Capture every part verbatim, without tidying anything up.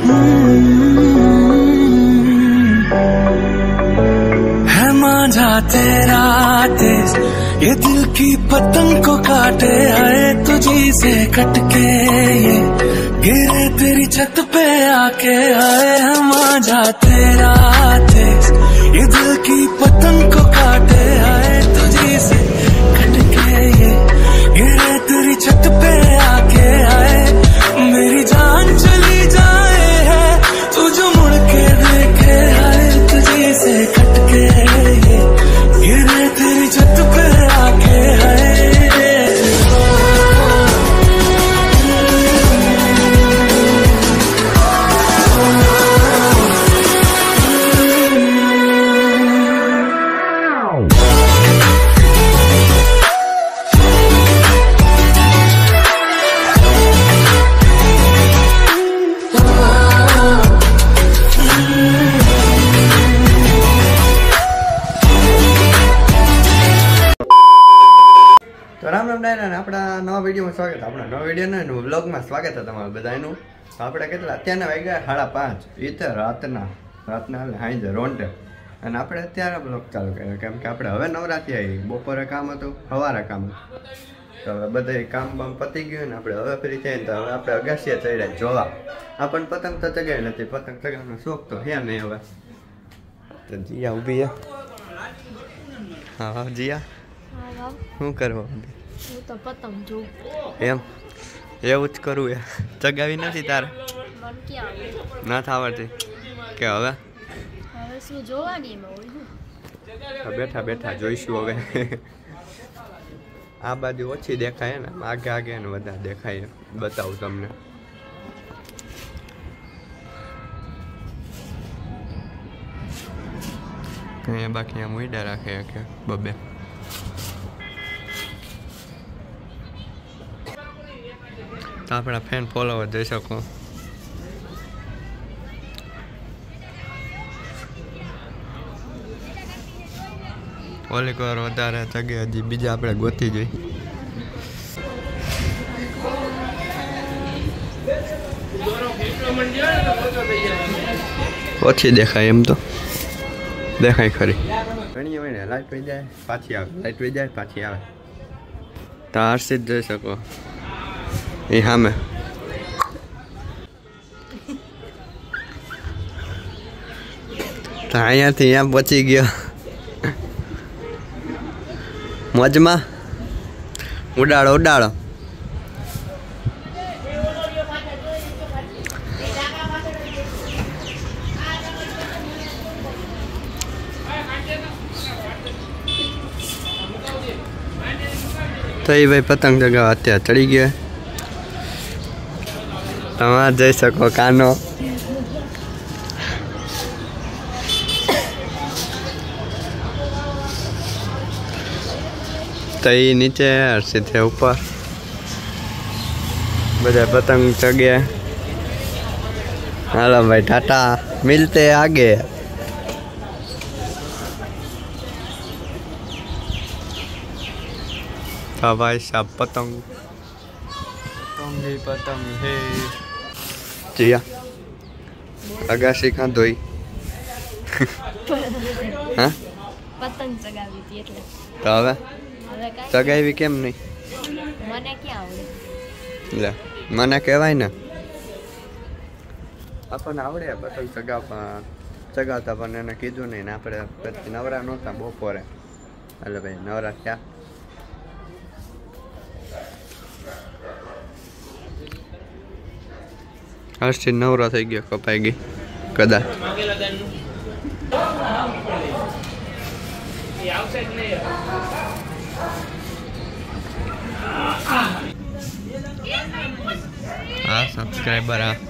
है मांझा तेरा देश, ये दिल की पतंग को काटे, आए तुझी से कटके ये गिरे तेरी छत पे आके, आए है मांझा तेरा देश, ये दिल की पतंग को काटे, आए तुझी से कटके ये गिरे तेरी छत पे आके, आए मेरी जान चली जाए है तू जो मुड़ के देखे, आए तुझी से कटके ये गिरे तेरी छत पे आके, आए આપણા નવા વિડીયોમાં સ્વાગત. આપણા નવા વિડીયો વ્લોગમાં સ્વાગત છે તમારું બધાનું. આપણે કેટલા અત્યારના વાગ્યા સાડા પાંચ એ તો રાતના રાતના એટલે હાઈ રોંટે, અને આપણે અત્યારે બ્લોગ ચાલુ કર્યો કેમ કે આપણે હવે નવરાત્રી આવી. બપોરે કામ હતું, સવારે કામ હતું, તો હવે બધા કામ બામ પતી ગયું ને આપણે હવે ફ્રી થઈને તો હવે આપણે અગાશીએ ચડ્યા જોવા. આપણને પતંગ તો ચગાવી નથી, પતંગ ચગાવવાનો શોખ તો હે નહીં. હવે તો જીયા ઊભી હા જીયા શું કરવો હું તો પતંગ જોઉં એમ એવું જ કરવું. એ ચગાવી નથી તારે? ના આવડતી કે હવે હવે શું જોવાની એમાં બેઠા બેઠા જોઈશું. હવે આ બાજુ ઓછી દેખાય ને, આગે આગે ને વધારે દેખાય. બતાવું તમને. અહીંયા બાકી આમ ઉડા રાખે કે બબે. આપણા ફેન ફોલોવર જોઈ શકો. ઓલી વાર વધારે ચગે, હજી બીજા આપણે ગોતી જોઈ. ઓછી દેખાય એમ તો દેખાય ખરી. ઘણી હોય ને લાઈટ વહી જાય પાછી આવે, લાઈટ વહી જાય પાછી આવે. તો આરસી જ જોઈ શકો એ સામે. તો અહીંયાથી અહીંયા પહોંચી ગયો મોજમાં. ઉડાડો ઉડાડો. તો એ ભાઈ પતંગ ચગાવવા અત્યારે ચડી ગયા. તમે જઈ શકો કાનો. તો એ નીચે સીધે ઉપર બધા પતંગ ચગે. હાલો ભાઈ ટાટા, મિલતે આગે. तो भाई साहब पतंग पतंग ही पतंग है जिया अगासी कहाँ धोई हाँ પતંગ ચગાવી હતી એટલે. તો હવે ચગાવી કેમ નહીં? મને ક્યાં આવડે? લે મને કહેવાય ને. આપણને આવડે પતંગ ચગાવવા ચગાવતા, પણ એને કીધું નહીં ને આપણે પછી નવરા નહોતા બપોરે. એટલે ભાઈ નવરા થયા. આજથી નવરા થઈ ગયો, કપાઈ ગઈ કદાચ. હા સબસ્ક્રાઈબર હા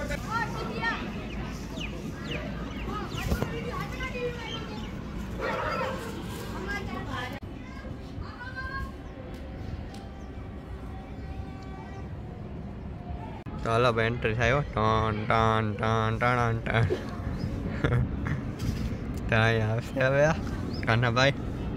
તો હાલો ભાઈ એન્ટ્રી થાય. ટન ટન ટન ટણ ટન ત્યાં આવશે હવે કાનાભાઈ.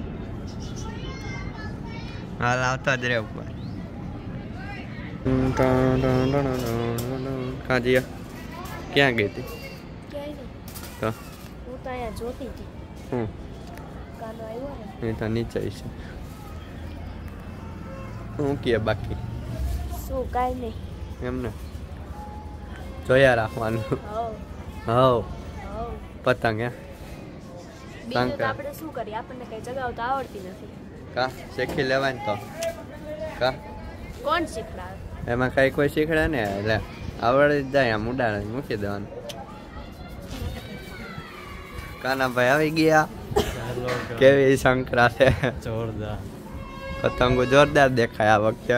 હાલ આવતા જ રે ઉપર. કાં જઈએ ક્યાં ગઈ હતી? ક્યાંય નહીં. તો હું તો અહીંયા જોતી હતી. હું કાનો આવ્યો ને. એ તો નીચે છે. હું કે બાકી શું કાંઈ નહીં. એમને જોયા રાખવાનું. હવ હવ હવ પતંગ હે બીજું તો આપણે શું કરીએ, આપણને કઈ જગાવતા આવડતી નથી. કા શીખી લેવાય ને તો કા કોણ શીખડાવે? એમાં કઈ કોઈ શીખડે ને એટલે આવડી જ જાય. આમ ઉડાડે મૂકી દેવાનું. કાનાભાઈ આવી ગયા. કેવી સંકરા છે. જોરદાર પતંગો જોરદાર દેખાય આ વખતે.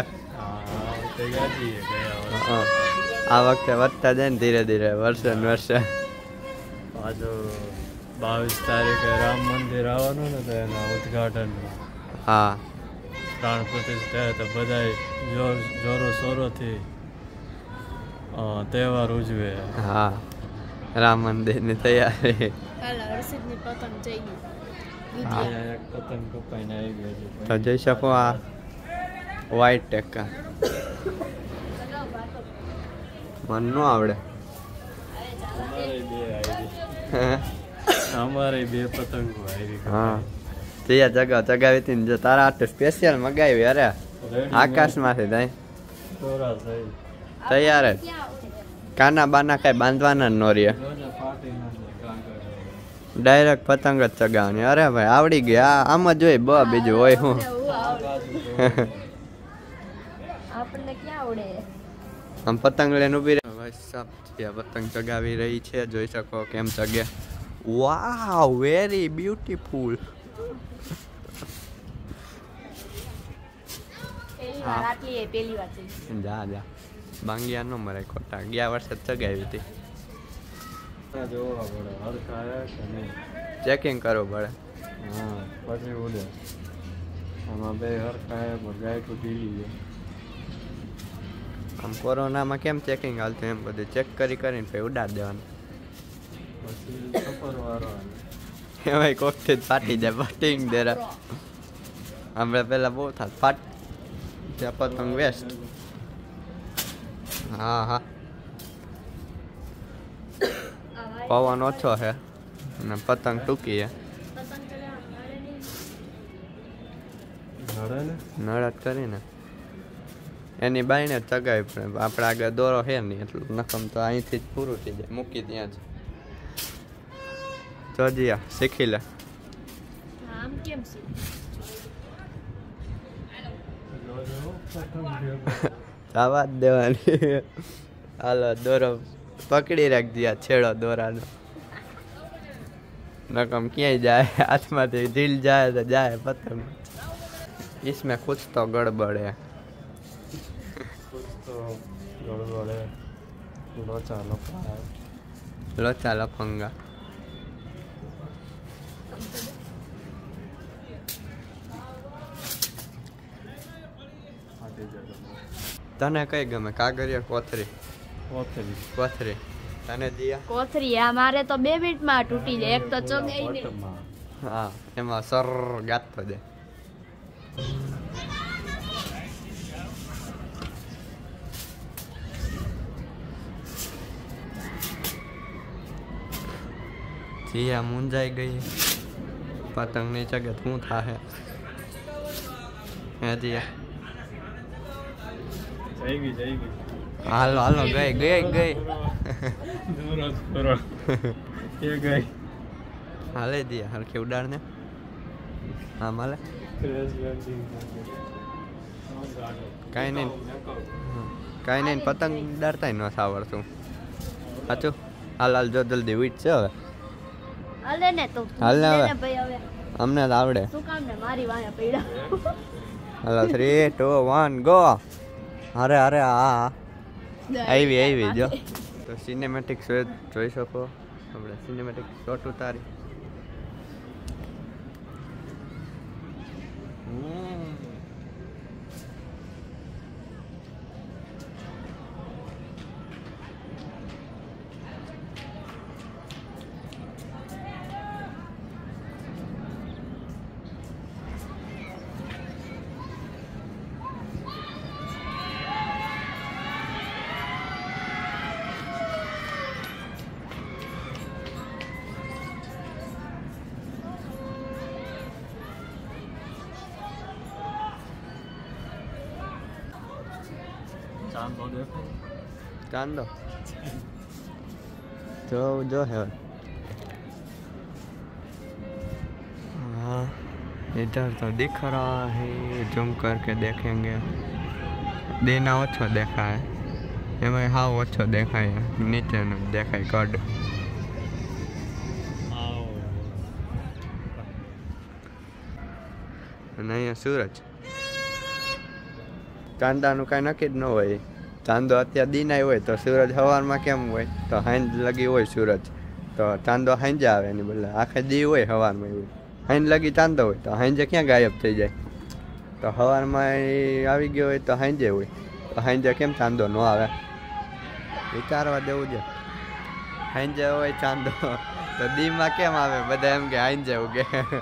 હા, આ વખતે વધતા જાય ને ધીરે ધીરે વર્ષે ને વર્ષે. પાછો બાવીસ તારીખે રામ મંદિર આવવાનું ને તો એના ઉદઘાટનમાં હા પ્રાણ પ્રતિષ્ઠા તો બધા જોર જોરો શોરોથી અ, તહેવાર ઉજવે. હા રામ મંદિરની તૈયારી. હાલ હર્ષિતની પતંગ જઈ ગઈ. હા. અહીંયા એક પતંગ કપાઈને આવી ગયો છે. તો જોઈ શકો આ વ્હાઈટ ટેકા મને ન આવડે. અમારે બે આવી અમારે બે પતંગો આવી હા ત્યાં જગાવ જગાવી હતી ને જો તારા હાટુ સ્પેશિયલ મગાવી. અરે આકાશમાંથી થાય તોરા થઈ તૈયાર જ. કાના બાના કઈ બાંધવાના ન રહે. જોને ફાટી નથી કાંકર. ડાયરેક્ટ પતંગ જ ચગાવવાની. અરે ભાઈ આવડી ગયા. આમ જ જોઈ બ બીજું હોય શું. આપણને ક્યાં આવડે? આમ પતંગ લઈને ઉભી રહે. ભાઈ સાહેબ ત્યાં પતંગ ચગાવી રહી છે. જોઈ શકો કેમ ચગે. Wow very beautiful. પહેલી વાર આટલી એ પહેલી વાર થઈ. જા જા બાંગિયા ન મરે ખોટા. ગયા વર્ષે જ ચગાવી હતી. જોવા પડે હરખા હે કે નહીં. ચેકિંગ કરવું પડે. હા પછી ઉડે. આમાં બે હરખા હે પણ ગાયઠું ઢીલી છે. આમ કોરોનામાં કેમ ચેકિંગ હાલતું એમ બધું ચેક કરી કરીને પછી ઉડાડી દેવાનું. પછી સફર વાળો એમાંય કોકથી જ ફાટી જાય. ફાટિંગ દેરા આપણે પેલા બહુ થાત ફાટ ત્યાં પતંગ વેસ્ટ. હા હા પવન ઓછો છે અને પતંગ ટૂંકી છે. પતંગ ચગાવવા મળે નહીં. નડે ને નળત કરીને એની બાઈને જ ચગાવી પડે. આપણે આગળ દોરો છે નહીં એટલું નખમ તો અહીંથી જ પૂરું થઈ જાય. મૂકી ત્યાં જ જોજિયા શીખી લે. આમ કેમ છે? જવા જ દેવાની. હાલો દોરો પકડી રાખજે. આ છેડો દોરાનો નકમ ક્યાંય જાય હાથમાંથી ઢીલ જાય તો જાય પતંગ. इसमें कुछ तो गड़बड़ है. कुछ तो गड़बड़ है. लोचा लफड़ा है. लोचा लफंगा. તને કઈ ગમે કાગરિયા કોથરી? કોથરી કોથરી. તને દિયા? કોથરી આ મારે તો બે મિનિટમાં તૂટી જાય. એક તો ચગાઈ ને. વટમાં હા એમાં સર ગાતો દે. જીયા મુંજાઈ ગઈ. પતંગ ની ચગે શું થાહે? હે જીયા જઈ ગઈ જઈ ગઈ. હાલો હાલો ગઈ ગઈ ગઈ. દૂર જ કરો. એ ગઈ. હાલે દિયા હરખી ઉડાડ ને. હા માલે ક્રેશ લેન્ડિંગ. કાંઈ નહીં કાંઈ નહીં પતંગ ઉડાડતા ન આવડતું. સાચું હાલ હાલ જો જલ્દી વીટ છે હવે. હાલે ને તો હાલ ને હવે. લે ને ભાઈ હવે અમને તો આવડે. શું કામ ને મારી વાયા પડ્યા. હાલો થ્રી ટુ વન ગો. અરે અરે હા આવી આવી જો. તો સિનેમેટિક જોઈ શકો. આપણે સિનેમેટિક શોટ ઉતારી. ચાંદો દેખાય ચાંદો जो जो है हाँ इधर तो दिख रहा है जूम करके देखेंगे देना ओछो देखा है एम हाँ ओछो देखा है नीचे न देखा कड नहीं सूरज चांदाનું કાંઈ નક્કી જ ન હોય ચાંદો અત્યારે દિનાય હોય તો સૂરજ સવારમાં કેમ હોય તો હાંજ લગી હોય સૂરજ તો ચાંદો હાંજે આવે એની બદલે આખે દી હોય સવારમાં એવું હાંજ લગી ચાંદો હોય તો હાંજે ક્યાં ગાયબ થઈ જાય તો સવારમાં આવી ગયો હોય તો હાંજે હોય તો હાંજે કેમ ચાંદો ન આવે વિચારવા દેવું છે હાંજે હોય ચાંદો તો દીમાં કેમ આવે બધા એમ કે હાંજે ઉગે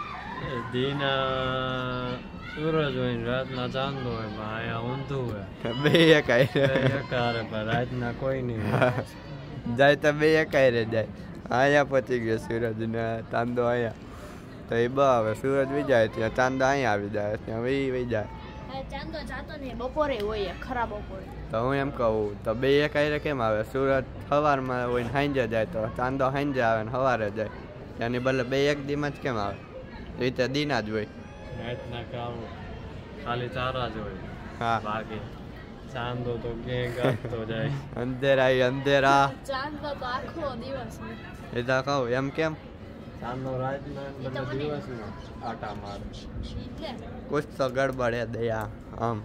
દીના સૂરજ હોય ને રાતના ચાંદો હોય પણ અહીંયા ઊંધું હોય બે એકાય એકારે પણ રાતના કોઈ નહીં જાય તો બે એકાય રે જાય અહીંયા પહોંચી ગયો સૂરજ ને ચાંદો અહીંયા તો એ બ આવે સૂરજ વી જાય ત્યાં ચાંદો અહીંયા આવી જાય ત્યાં વી વી જાય ચાંદો જાતો ને બપોરે હોય ખરાબ બપોરે તો હું એમ કહું તો બે એકાય કેમ આવે સૂરજ સવારમાં હોય ને હાંજે જાય તો ચાંદો હાંજે આવે ને સવારે જાય એની બદલે બે એક દીમાં જ કેમ આવે એ રીતે દીના જ હોય રાતના કામ ખાલી તારા જ હોય હા બાકી ચાંદો તો ક્યાંય ગાતો જાય અંધેરા અંધેરા ચાંદો તો આખો દિવસ એ તો કહું એમ કેમ ચાંદો રાતના બદલે દિવસમાં આટા મારે એટલે कुछ तो गड़बड़ है दया हम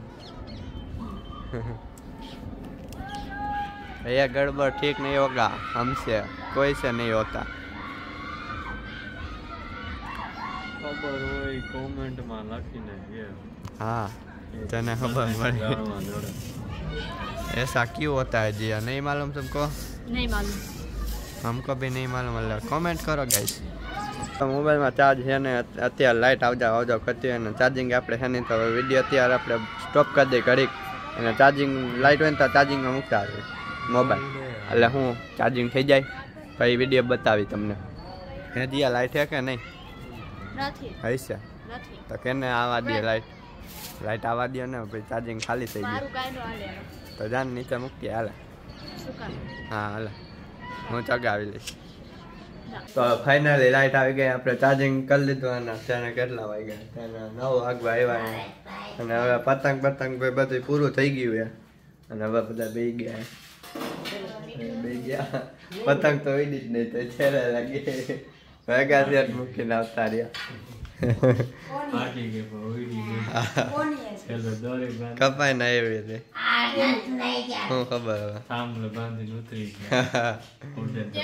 ये गड़बड़ ठीक नहीं होगा हमसे कोई से नहीं होता ખબર હોય કોમેન્ટમાં લખીને કે हाँ तने खबर पड़े ऐसा क्यों होता है जी नहीं मालूम तुमको નહીં માલુમ हमको भी नहीं मालूम अल्लाह कमेंट करो गाइस મોબાઈલમાં ચાર્જ છે ને અત્યારે લાઇટ આવજા આવજા કરતી હોય ને ચાર્જિંગ આપણે છે નહીં તો વિડીયો અત્યારે આપણે સ્ટોપ કરી દઈએ ઘડીક અને ચાર્જિંગ લાઇટ હોય ને તો ચાર્જિંગમાં મૂકતા આવે મોબાઈલ એટલે હું ચાર્જિંગ થઈ જાય પછી વિડીયો બતાવી તમને હજી આ લાઇટ છે કે નહીં નથી હશે નથી તો કેને આવવા દે લાઇટ લાઇટ આવવા દે ને પછી ચાર્જિંગ ખાલી થઈ ગયું મારું કાંઈ નો હાલે તો જાન નીચે મૂકીએ હાલે શું કામ હા હાલે હું ચગાવી લઈશ તો ફાઇનલી લાઇટ આવી ગઈ આપણે ચાર્જિંગ કરી લીધું અને તેને કેટલા વાગ્યા તેને નવ વાગવા આવ્યા અને હવે પતંગ પતંગ ભાઈ બધું પૂરું થઈ ગયું છે અને હવે બધા બે ગયા બે ગયા પતંગ તો ઉડી જ નહીં તો છેલ્લે લાગી ભેગા છે મૂકીને આવતા રહ્યા પાટી કે ઉડી ગઈ ચલો દોરી બાંધી કપાઈ ના એવી રીતે શું ખબર હવે થાંભલો બાંધીને ઉતરી ગયા ઉડે તો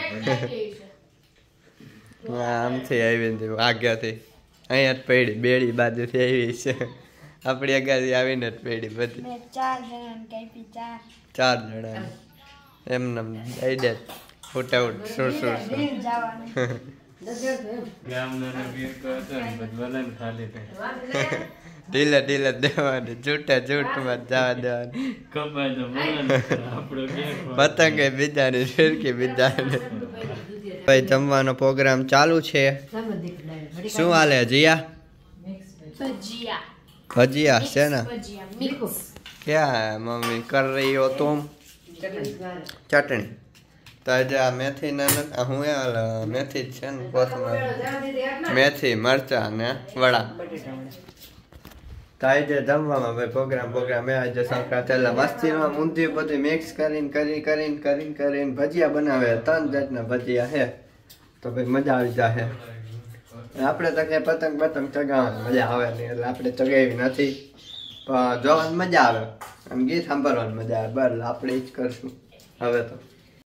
પડી આમથી આવી ને આગળથી અહીંયા જ પડી બેડી બાજુથી આવી છે આપણી આગળથી આવીને જ પડી બધી ચાર જણા કાપી ચાર ચાર જણા એમને દઈ દે ફૂટાઉટ સુર સુર ગામના વીર તો હતા ને બધું ખાલી થાય ઢીલે ઢીલે દેવાની છૂટે છૂટમાં જવા દેવાની કપાય તો બોલે આપણો કેક પતંગ બીજાની ફિરકી બીજાને ભાઈ જમવાનો પ્રોગ્રામ ચાલુ છે શું હાલે જીયા ભજીયા ભજીયા છે ને ભજીયા મિક્સ ક્યાં મમ્મી કર રહી હો તુમ ચટણી તો આજે આ મેથી ને હું એ મેથી જ છે ને કોથમરી મેથી મરચા ને વડા તો આજે જમવામાં ભાઈ પ્રોગ્રામ પ્રોગ્રામ એ આજે સંક્રાંતિ મસ્તીમાં ઊંધિયું બધું મિક્સ કરીને કરી કરીને કરીને કરીને ભજીયા બનાવે ત્રણ જાતના ભજીયા છે તો ભાઈ મજા આવી જાય આપણે તો કે પતંગ પતંગ ચગાવવાની મજા આવે નહીં એટલે આપણે ચગાવી નથી પણ જોવાની મજા આવે આમ ગીત સાંભળવાની મજા આવે બસ આપણે જ કરશું હવે તો